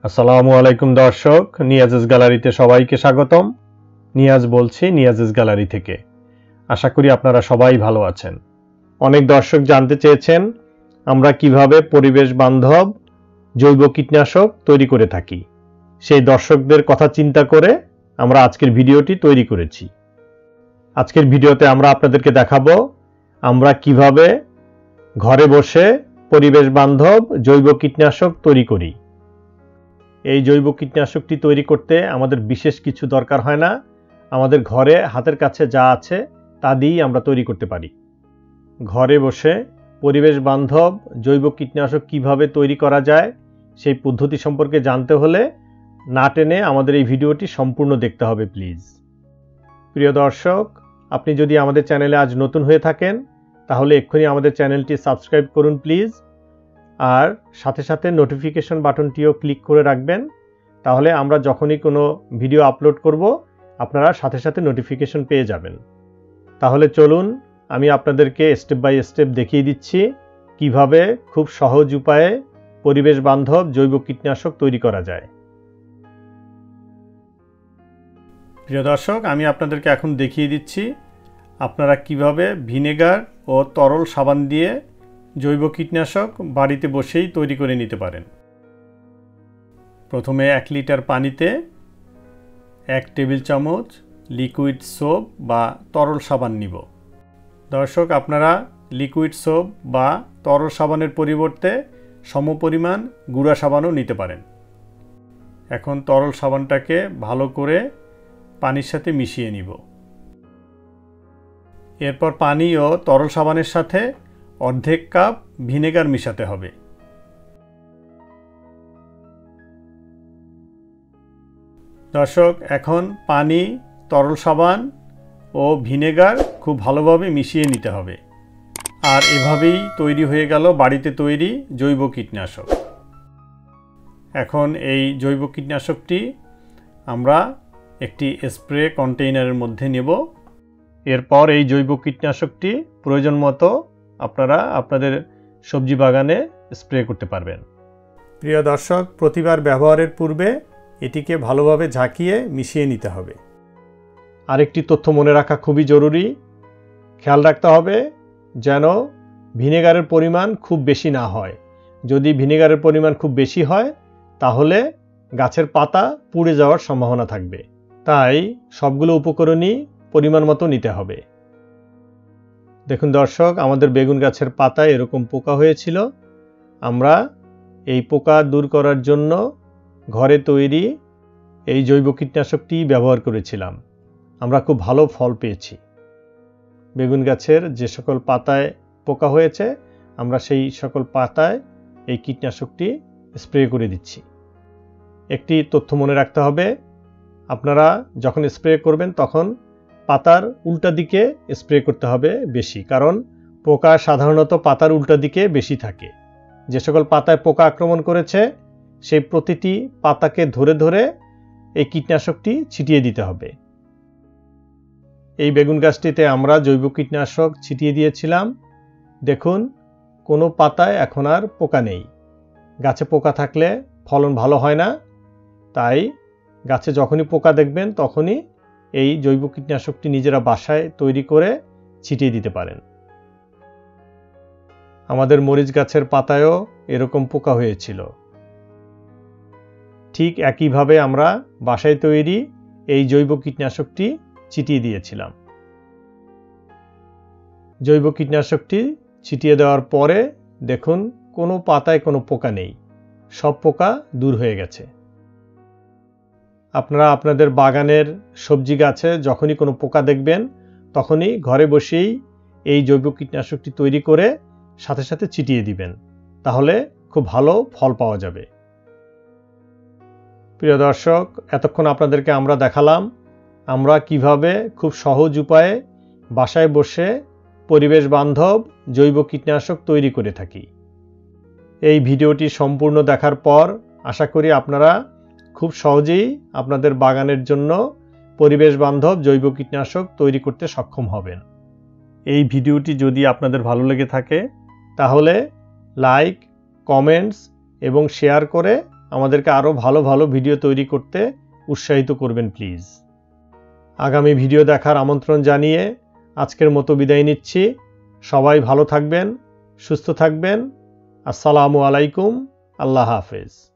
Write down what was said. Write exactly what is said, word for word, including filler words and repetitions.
আসসালামু আলাইকুম দর্শক, নিয়াজেস গ্যালারিতে সবাইকে স্বাগতম। নিয়াজ বলছি নিয়াজেস গ্যালারি থেকে। আশা করি আপনারা সবাই ভালো আছেন। অনেক দর্শক জানতে চেয়েছেন আমরা কিভাবে পরিবেশ বান্ধব জৈব কীটনাশক তৈরি করে থাকি। সেই দর্শকদের কথা চিন্তা করে আমরা আজকের ভিডিওটি তৈরি করেছি। আজকের ভিডিওতে আমরা আপনাদেরকে দেখাবো আমরা কিভাবে ঘরে বসে পরিবেশ বান্ধব জৈব কীটনাশক তৈরি করি। এই জৈব কীটনাশকটি তৈরি করতে আমাদের বিশেষ কিছু দরকার হয় না। আমাদের ঘরে হাতের কাছে যা আছে তা দিয়েই আমরা তৈরি করতে পারি। ঘরে বসে পরিবেশ বান্ধব জৈব কীটনাশক কিভাবে তৈরি করা যায় সেই পদ্ধতি সম্পর্কে জানতে হলে না টেনে আমাদের এই ভিডিওটি সম্পূর্ণ দেখতে হবে প্লিজ। প্রিয় দর্শক, আপনি যদি আমাদের চ্যানেলে আজ নতুন হয়ে থাকেন তাহলে এক্ষুনি আমাদের চ্যানেলটি সাবস্ক্রাইব করুন প্লিজ, আর সাথে সাথে নোটিফিকেশন বাটনটিও ক্লিক করে রাখবেন। তাহলে আমরা যখনই কোনো ভিডিও আপলোড করব আপনারা সাথে সাথে নোটিফিকেশন পেয়ে যাবেন। তাহলে চলুন আমি আপনাদেরকে স্টেপ বাই স্টেপ দেখিয়ে দিচ্ছি কিভাবে খুব সহজ উপায়ে পরিবেশ বান্ধব জৈব কীটনাশক তৈরি করা যায়। প্রিয় দর্শক, আমি আপনাদেরকে এখন দেখিয়ে দিচ্ছি আপনারা কিভাবে ভিনেগার ও তরল সাবান দিয়ে জৈব কীটনাশক বাড়িতে বসেই তৈরি করে নিতে পারেন। প্রথমে এক লিটার পানিতে এক টেবিল চামচ লিকুইড সোপ বা তরল সাবান নিব। দর্শক, আপনারা লিকুইড সোপ বা তরল সাবানের পরিবর্তে সমপরিমাণ গুঁড়া সাবানও নিতে পারেন। এখন তরল সাবানটাকে ভালো করে পানির সাথে মিশিয়ে নিব। এরপর পানি ও তরল সাবানের সাথে অর্ধেক কাপ ভিনেগার মিশাতে হবে। দর্শক, এখন পানি, তরল সাবান ও ভিনেগার খুব ভালোভাবে মিশিয়ে নিতে হবে। আর এভাবেই তৈরি হয়ে গেল বাড়িতে তৈরি জৈব কীটনাশক। এখন এই জৈব কীটনাশকটি আমরা একটি স্প্রে কন্টেইনারের মধ্যে নেব। এরপর এই জৈব কীটনাশকটি প্রয়োজন মতো আপনারা আপনাদের সবজি বাগানে স্প্রে করতে পারবেন। প্রিয় দর্শক, প্রতিবার ব্যবহারের পূর্বে এটিকে ভালোভাবে ঝাঁকিয়ে মিশিয়ে নিতে হবে। আরেকটি তথ্য মনে রাখা খুবই জরুরি, খেয়াল রাখতে হবে যেন ভিনেগারের পরিমাণ খুব বেশি না হয়। যদি ভিনেগারের পরিমাণ খুব বেশি হয় তাহলে গাছের পাতা পুড়ে যাওয়ার সম্ভাবনা থাকবে। তাই সবগুলো উপকরণই পরিমাণ মতো নিতে হবে। দেখুন দর্শক, আমাদের বেগুন গাছের পাতায় এরকম পোকা হয়েছিল। আমরা এই পোকা দূর করার জন্য ঘরে তৈরি এই জৈব কীটনাশকটি ব্যবহার করেছিলাম। আমরা খুব ভালো ফল পেয়েছি। বেগুন গাছের যে সকল পাতায় পোকা হয়েছে আমরা সেই সকল পাতায় এই কীটনাশকটি স্প্রে করে দিচ্ছি। একটি তথ্য মনে রাখতে হবে, আপনারা যখন স্প্রে করবেন তখন পাতার উল্টা দিকে স্প্রে করতে হবে বেশি, কারণ পোকা সাধারণত পাতার উল্টা দিকে বেশি থাকে। যে সকল পাতায় পোকা আক্রমণ করেছে সেই প্রতিটি পাতাকে ধরে ধরে এই কীটনাশকটি ছিটিয়ে দিতে হবে। এই বেগুন গাছটিতে আমরা জৈব কীটনাশক ছিটিয়ে দিয়েছিলাম। দেখুন, কোনো পাতায় এখন আর পোকা নেই। গাছে পোকা থাকলে ফলন ভালো হয় না, তাই গাছে যখনই পোকা দেখবেন তখনই এই জৈব কীটনাশকটি নিজেরা বাসায় তৈরি করে ছিটিয়ে দিতে পারেন। আমাদের মরিচ গাছের পাতায়ও এরকম পোকা হয়েছিল। ঠিক একইভাবে আমরা বাসায় তৈরি এই জৈব কীটনাশকটি ছিটিয়ে দিয়েছিলাম। জৈব কীটনাশকটি ছিটিয়ে দেওয়ার পরে দেখুন কোনো পাতায় কোনো পোকা নেই, সব পোকা দূর হয়ে গেছে। আপনারা আপনাদের বাগানের সবজি গাছে যখনই কোনো পোকা দেখবেন তখনই ঘরে বসেই এই জৈব কীটনাশকটি তৈরি করে সাথে সাথে ছিটিয়ে দিবেন, তাহলে খুব ভালো ফল পাওয়া যাবে। প্রিয় দর্শক, এতক্ষণ আপনাদেরকে আমরা দেখালাম আমরা কিভাবে খুব সহজ উপায়ে বাসায় বসে পরিবেশ বান্ধব জৈব কীটনাশক তৈরি করে থাকি। এই ভিডিওটি সম্পূর্ণ দেখার পর আশা করি আপনারা খুব সহজেই আপনাদের বাগানের জন্য পরিবেশ বান্ধব জৈব কীটনাশক তৈরি করতে সক্ষম হবেন। এই ভিডিওটি যদি আপনাদের ভালো লেগে থাকে তাহলে লাইক, কমেন্টস এবং শেয়ার করে আমাদেরকে আরও ভালো ভালো ভিডিও তৈরি করতে উৎসাহিত করবেন প্লিজ। আগামী ভিডিও দেখার আমন্ত্রণ জানিয়ে আজকের মতো বিদায় নিচ্ছি। সবাই ভালো থাকবেন, সুস্থ থাকবেন। আসসালামু আলাইকুম। আল্লাহ হাফেজ।